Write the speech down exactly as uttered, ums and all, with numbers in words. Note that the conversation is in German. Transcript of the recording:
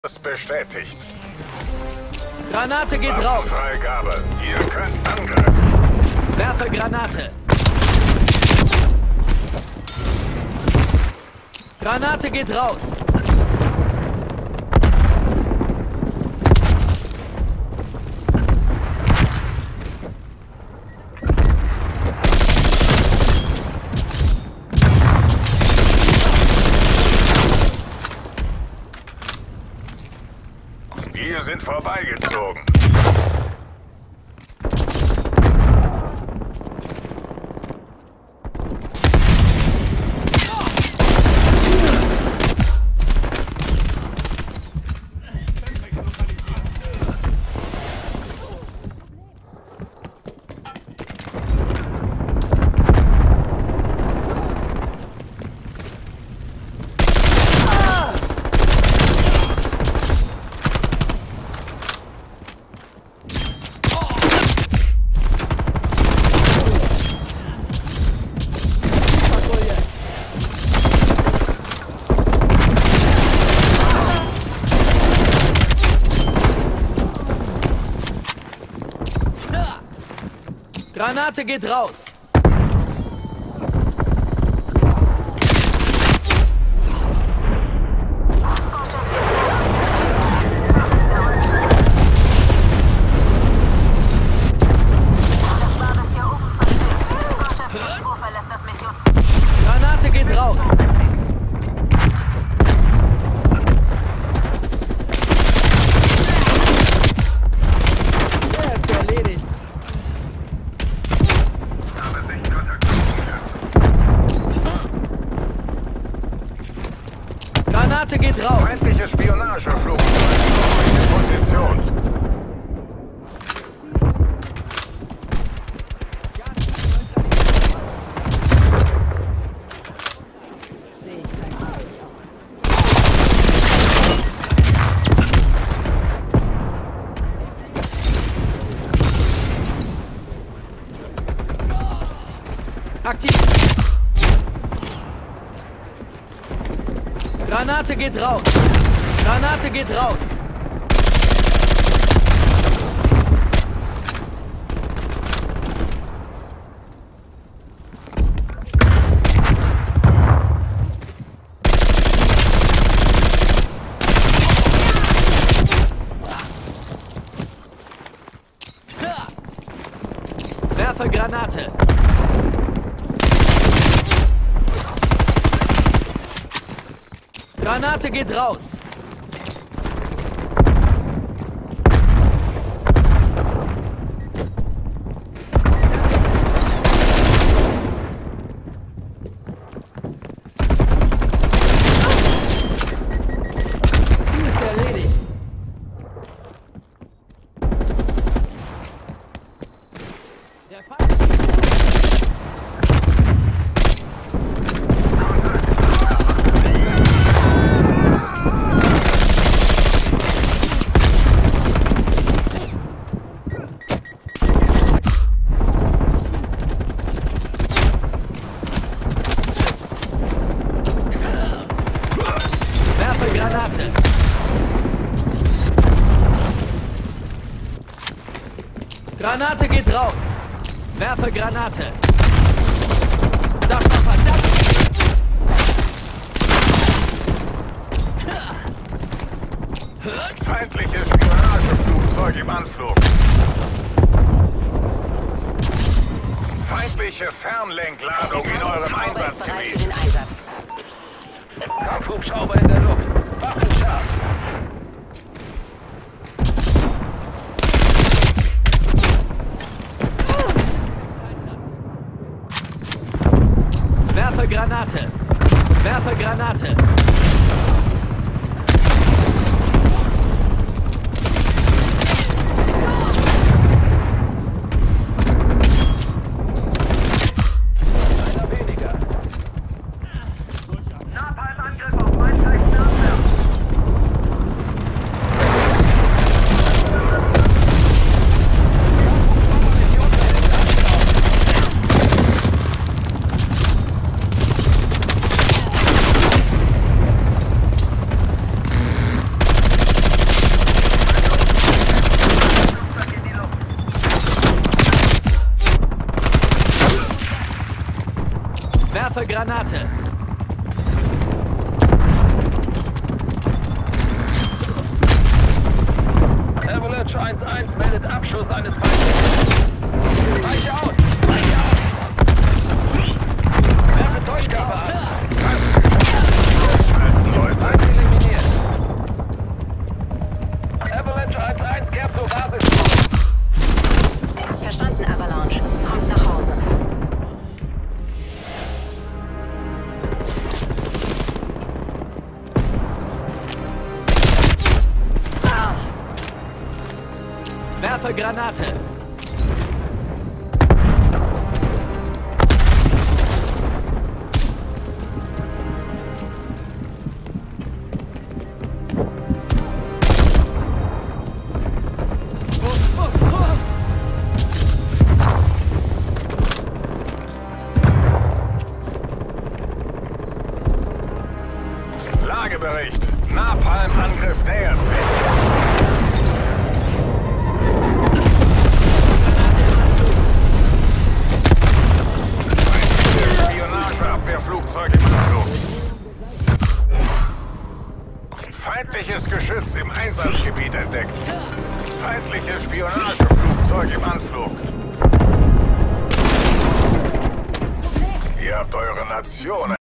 Ist bestätigt. Granate geht raus. Freigabe. Ihr könnt angreifen. Werfe Granate. Granate geht raus. Wir sind vorbeigezogen. Granate geht raus. Granate geht raus. Er ist erledigt. Granate geht raus. Feindliche Spionageflugzeug in Position. Sehe ich kein aus. Aktiv. Granate geht raus. Granate geht raus. Werfe Granate. Granate geht raus. Die ist erledigt. Der Feind. Granate. Granate geht raus. Werfe Granate. Das war verdammt. Feindliche Spionageflugzeug im Anflug. Feindliche Fernlenkladung in eurem Einsatzgebiet. Kampfhubschrauber in der Luft. Waffen scharf. Werfe Granate. Werfe Granate. Napalmangriff auf mein Zeichen abwehr. Werfe Granate. Avalanche eins eins meldet Abschuss eines Feindes. Weiche aus! Weiche aus! Werfe Täuschkörper an! Leute. Feind eliminiert. Avalanche eins eins kehrt zur Basis. Verstanden, Avalanche. Kommt nach Hause. Werfe Granate. Lagebericht. Napalm-Angriff nähert sich. Spionageabwehrflugzeug im Anflug. Feindliches Geschütz im Einsatzgebiet entdeckt. Feindliches Spionageflugzeug im Anflug. Ihr habt eure Nation